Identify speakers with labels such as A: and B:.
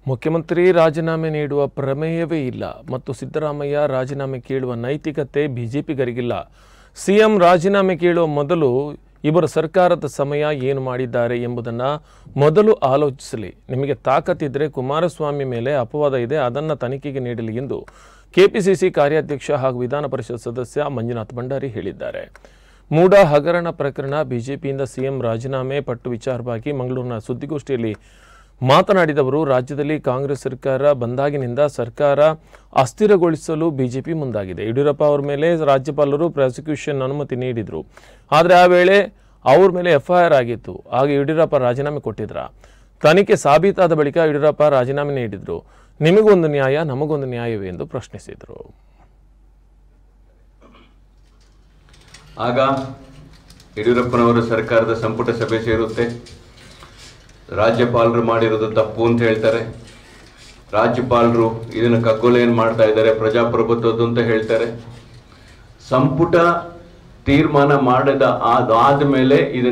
A: ಮುಖ್ಯಮಂತ್ರಿ ರಾಜೀನಾಮೆ ನೀಡುವ ಪ್ರಮೇಯವೇ ಇಲ್ಲ ಮತ್ತು ಸಿದ್ದರಾಮಯ್ಯ ರಾಜೀನಾಮೆ ಕೇಳುವ ನೈತಿಕತೆ ಬಿಜೆಪಿಗರಿಗಿಲ್ಲ. ಸಿಎಂ ರಾಜೀನಾಮೆ ಕೇಳುವ ಮೊದಲು ಇಬ್ಬರು ಸರ್ಕಾರದ ಸಮಯ ಏನು ಮಾಡಿದ್ದಾರೆ ಎಂಬುದನ್ನು ಮೊದಲು ಆಲೋಚಿಸಲಿ. ನಿಮಗೆ ತಾಕತ್ತಿದ್ರೆ ಕುಮಾರಸ್ವಾಮಿ ಮೇಲೆ ಅಪವಾದ ಇದೆ, ಅದನ್ನು ತನಿಖೆಗೆ ನೀಡಲಿ ಎಂದು ಕೆಪಿಸಿಸಿ ಕಾರ್ಯಾಧ್ಯಕ್ಷ ಹಾಗೂ ವಿಧಾನ ಪರಿಷತ್ ಸದಸ್ಯ ಮಂಜುನಾಥ್ ಭಂಡಾರಿ ಹೇಳಿದ್ದಾರೆ. ಮೂಡ ಹಗರಣ ಪ್ರಕರಣ ಬಿಜೆಪಿಯಿಂದ ಸಿಎಂ ರಾಜೀನಾಮೆ ಪಟ್ಟು ವಿಚಾರವಾಗಿ ಮಂಗಳೂರಿನ ಸುದ್ದಿಗೋಷ್ಠಿಯಲ್ಲಿ ಮಾತನಾಡಿದವರು, ರಾಜ್ಯದಲ್ಲಿ ಕಾಂಗ್ರೆಸ್ ಸರ್ಕಾರ ಬಂದಾಗಿನಿಂದ ಸರ್ಕಾರ ಅಸ್ಥಿರಗೊಳಿಸಲು ಬಿಜೆಪಿ ಮುಂದಾಗಿದೆ. ಯಡಿಯೂರಪ್ಪ ಅವರ ಮೇಲೆ ರಾಜ್ಯಪಾಲರು ಪ್ರಾಸಿಕ್ಯೂಷನ್ ಅನುಮತಿ ನೀಡಿದರು. ಆದರೆ ಆ ವೇಳೆ ಅವ್ರ ಮೇಲೆ ಎಫ್ಐಆರ್ ಆಗಿತ್ತು. ಆಗ ಯಡಿಯೂರಪ್ಪ ರಾಜೀನಾಮೆ ಕೊಟ್ಟಿದ್ರ. ತನಿಖೆ ಸಾಬೀತಾದ ಬಳಿಕ ಯಡಿಯೂರಪ್ಪ ರಾಜೀನಾಮೆ ನೀಡಿದ್ರು. ನಿಮಗೊಂದು ನ್ಯಾಯ, ನಮಗೊಂದು ನ್ಯಾಯವೇ ಎಂದು ಪ್ರಶ್ನಿಸಿದರು.
B: ಆಗ ಯಡಿಯೂರಪ್ಪನವರ ಸರ್ಕಾರದ ಸಂಪುಟ ಸಭೆ ಸೇರುತ್ತೆ. ರಾಜ್ಯಪಾಲರು ಮಾಡಿರೋದು ತಪ್ಪು ಅಂತ ಹೇಳ್ತಾರೆ. ರಾಜ್ಯಪಾಲರು ಇದನ್ನು ಕಗ್ಗೊಲೆಯನ್ನು ಮಾಡ್ತಾ ಇದ್ದಾರೆ, ಪ್ರಜಾಪ್ರಭುತ್ವದ್ದು ಅಂತ ಹೇಳ್ತಾರೆ. ಸಂಪುಟ ತೀರ್ಮಾನ ಆದ ಮೇಲೆ